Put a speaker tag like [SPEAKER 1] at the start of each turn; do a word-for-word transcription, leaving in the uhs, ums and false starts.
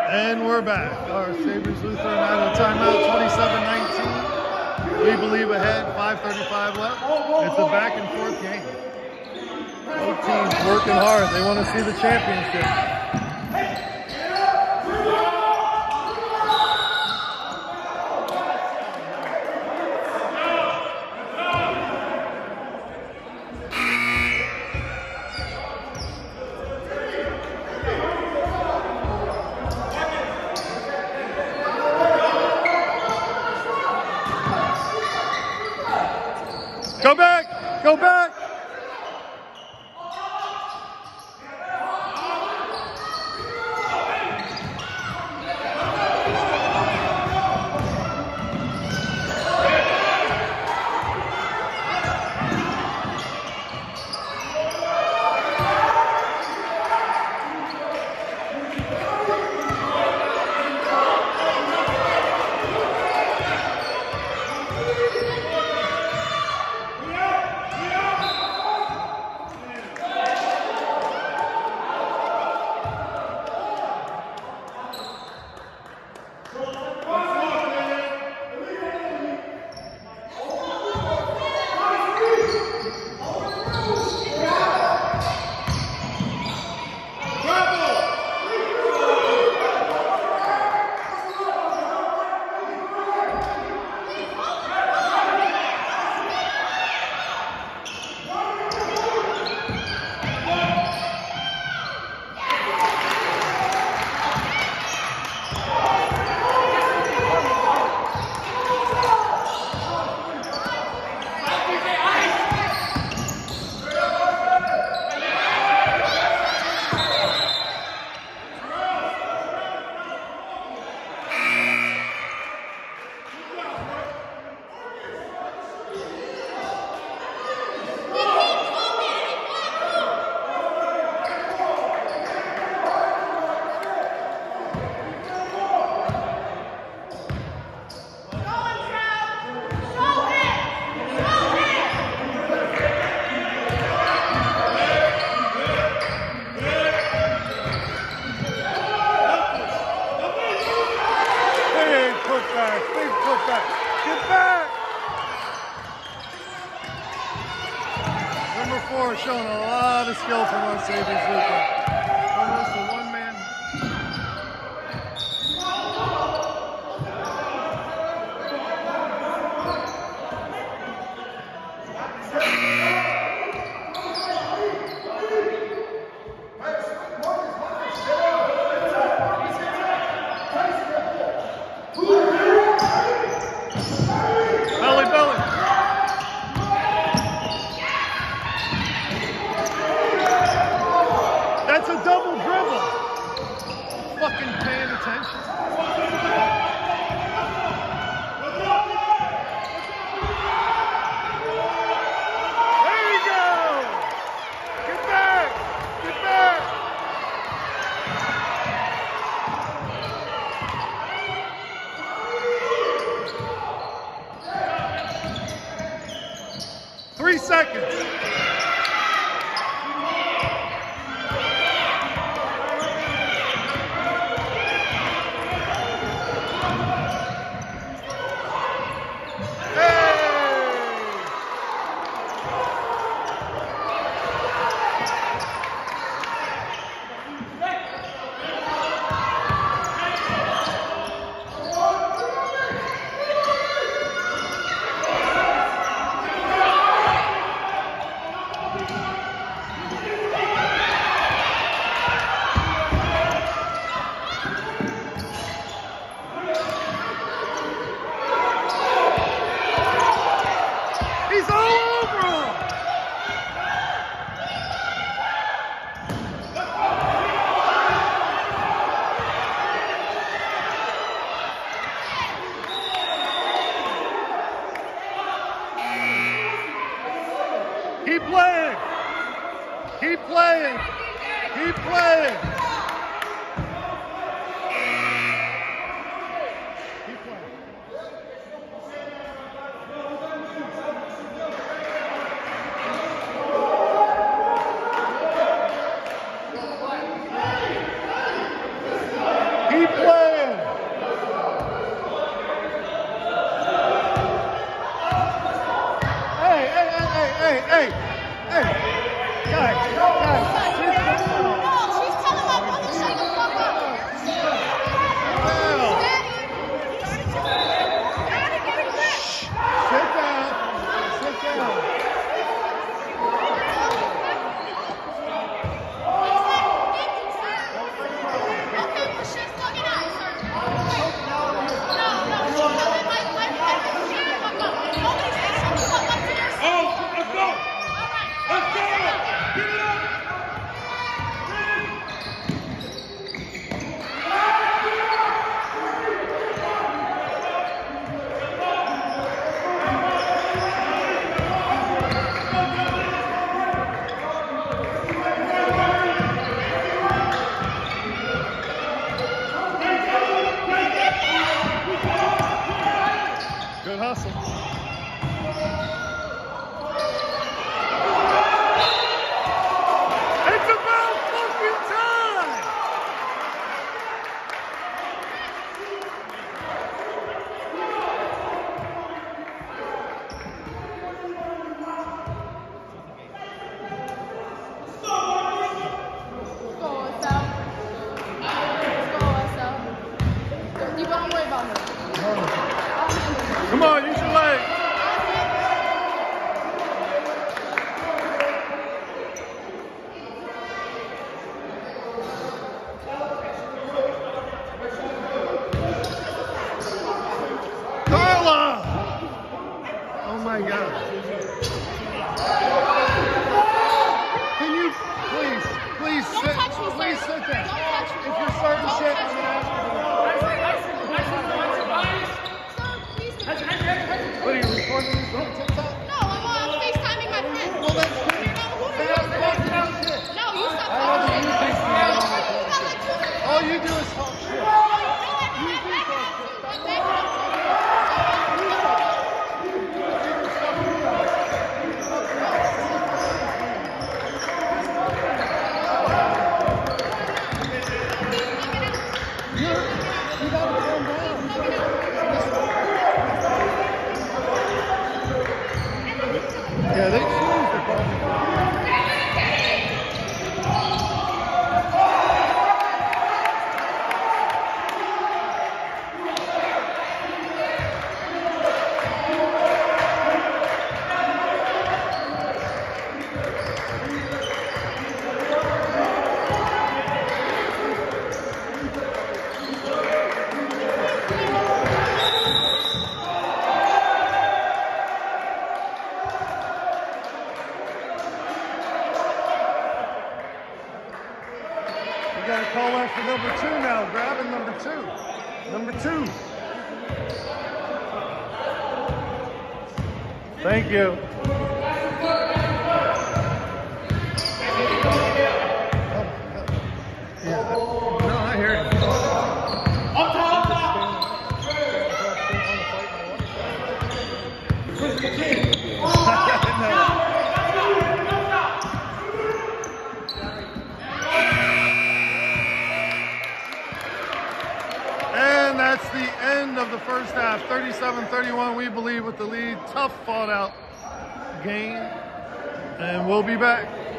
[SPEAKER 1] And we're back. Our Sabres Lutheran out of timeout, twenty-seven nineteen. We believe ahead, five thirty-five left. It's a back and forth game. Both teams working hard. They want to see the championship. Go back! Go back! Showing a lot of skill from our Sabres Lutheran. Almost a one man. Belly, belly. That's a double dribble. Fucking paying attention. There you go. Get back. Get back. Three seconds. Keep playing. Keep playing. Keep playing. Keep playing. Keep Keep playing. Hey, hey, hey, hey, hey, hey, hey. Guys, guys, sit down.
[SPEAKER 2] No, she's telling my brother, shut the fuck up.
[SPEAKER 1] Well, sit down. Sit down.
[SPEAKER 2] Okay, well, she's fucking out, sir. No, no, she's telling my my brother, shut the fuck up. Nobody said shut the fuck up to their son.
[SPEAKER 3] Oh, let's go.
[SPEAKER 2] All right.
[SPEAKER 3] Let's go. Give it up.
[SPEAKER 1] Good hustle. It's about fucking time!
[SPEAKER 2] Go, what's up? Go, what's up? You don't worry about her.
[SPEAKER 1] Come on, use your leg. Carla! Oh my God. Can you please, please
[SPEAKER 2] Don't
[SPEAKER 1] sit,
[SPEAKER 2] touch me, sir.
[SPEAKER 1] please sit down.
[SPEAKER 2] Don't touch me.
[SPEAKER 1] If you're starting
[SPEAKER 2] Don't
[SPEAKER 1] shit,
[SPEAKER 2] touch
[SPEAKER 1] I'm
[SPEAKER 2] me.
[SPEAKER 1] gonna ask you.
[SPEAKER 2] Sir, please.
[SPEAKER 1] What are you recording this on TikTok?
[SPEAKER 2] No, I'm uh, FaceTiming my friend.
[SPEAKER 1] Well, that's
[SPEAKER 2] No, who
[SPEAKER 1] Stop
[SPEAKER 2] are you?
[SPEAKER 1] talking about shit.
[SPEAKER 2] No, you stop
[SPEAKER 1] I know
[SPEAKER 2] talking.
[SPEAKER 1] that you think
[SPEAKER 2] No,
[SPEAKER 1] you know
[SPEAKER 2] you
[SPEAKER 1] my
[SPEAKER 2] got
[SPEAKER 1] shit.
[SPEAKER 2] like two hundred.
[SPEAKER 1] All you do is talk shit.
[SPEAKER 2] No, you know what?
[SPEAKER 1] You
[SPEAKER 2] I'm
[SPEAKER 1] do
[SPEAKER 2] back
[SPEAKER 1] talk
[SPEAKER 2] up
[SPEAKER 1] shit.
[SPEAKER 2] too.
[SPEAKER 1] Stop
[SPEAKER 2] I'm back up too.
[SPEAKER 1] You you gotta calm down. Yeah, they changed the ball. We got to call that for number two now. Grabbing number two. Number two. Thank you. Yeah. No, I hear you.
[SPEAKER 3] Up top, up top. Chris the King.
[SPEAKER 1] No. And that's the end of the first half. thirty-seven thirty-one, we believe, with the lead. Tough fought out game. And we'll be back.